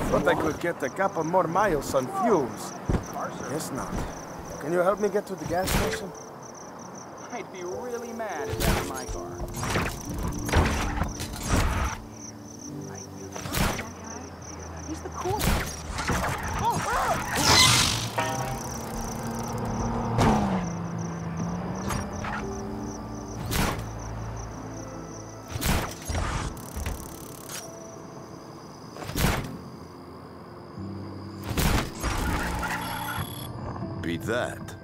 Thought I could get a couple more miles on fumes. Guess not. Can you help me get to the gas station? I'd be really mad if that were my car. He's the coolest. Beat that.